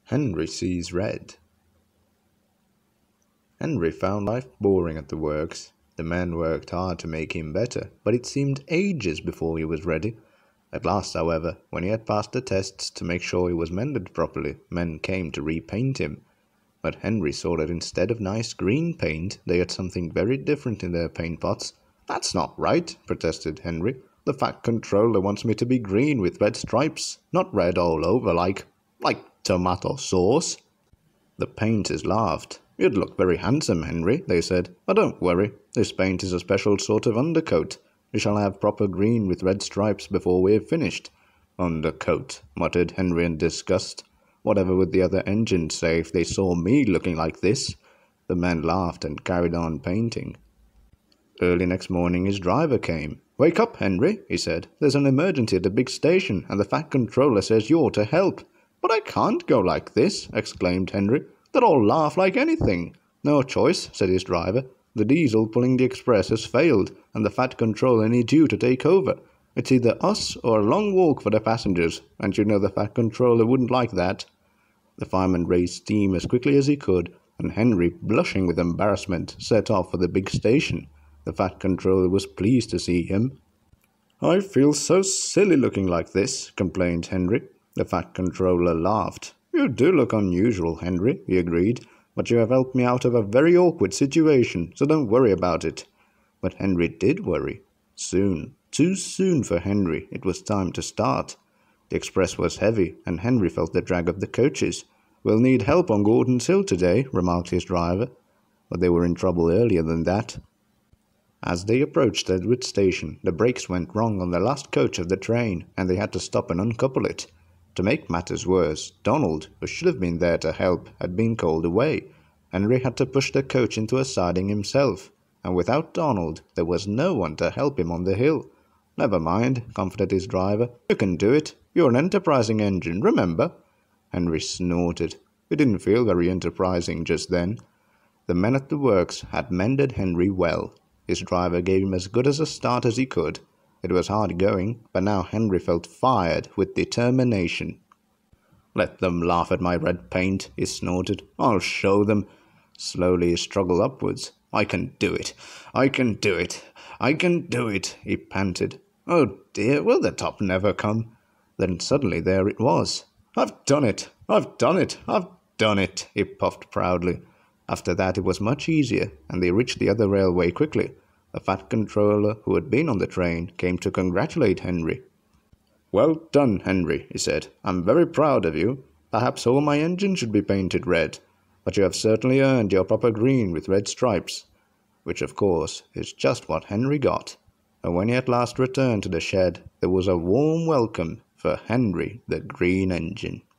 Henry sees red. Henry found life boring at the works. The men worked hard to make him better, but it seemed ages before he was ready. At last, however, when he had passed the tests to make sure he was mended properly, men came to repaint him. But Henry saw that instead of nice green paint, they had something very different in their paint pots. "That's not right," protested Henry. "The Fat Controller wants me to be green with red stripes, not red all over like tomato sauce." The painters laughed. "You'd look very handsome, Henry," they said. "But don't worry, this paint is a special sort of undercoat. You shall have proper green with red stripes before we've finished." "Undercoat," muttered Henry in disgust. "Whatever would the other engines say if they saw me looking like this?" The men laughed and carried on painting. Early next morning his driver came. "Wake up, Henry," he said. "There's an emergency at the big station, and the Fat Controller says you're to help." "But I can't go like this," exclaimed Henry. "They'll all laugh like anything." "No choice," said his driver. "The diesel pulling the express has failed, and the Fat Controller needs you to take over. It's either us or a long walk for the passengers, and you know the Fat Controller wouldn't like that." The fireman raised steam as quickly as he could, and Henry, blushing with embarrassment, set off for the big station. The Fat Controller was pleased to see him. "I feel so silly looking like this," complained Henry. The Fat Controller laughed. "You do look unusual, Henry," he agreed, "but you have helped me out of a very awkward situation, so don't worry about it." But Henry did worry. Soon, too soon for Henry, it was time to start. The express was heavy, and Henry felt the drag of the coaches. "We'll need help on Gordon's Hill today," remarked his driver. But they were in trouble earlier than that. As they approached Edward Station, the brakes went wrong on the last coach of the train, and they had to stop and uncouple it. To make matters worse, Donald, who should have been there to help, had been called away. Henry had to push the coach into a siding himself, and without Donald, there was no one to help him on the hill. "Never mind," comforted his driver. "You can do it. You're an enterprising engine, remember." Henry snorted. It didn't feel very enterprising just then. The men at the works had mended Henry well. His driver gave him as good a start as he could. It was hard going, but now Henry felt fired with determination. "Let them laugh at my red paint," he snorted. "I'll show them." Slowly he struggled upwards. "I can do it. I can do it. I can do it," he panted. "Oh dear, will the top never come?" Then suddenly there it was. "I've done it. I've done it. I've done it," he puffed proudly. After that it was much easier, and they reached the other railway quickly. The Fat Controller, who had been on the train, came to congratulate Henry. "Well done, Henry," he said. "I'm very proud of you. Perhaps all my engines should be painted red, but you have certainly earned your proper green with red stripes." Which, of course, is just what Henry got. And when he at last returned to the shed, there was a warm welcome for Henry the Green Engine.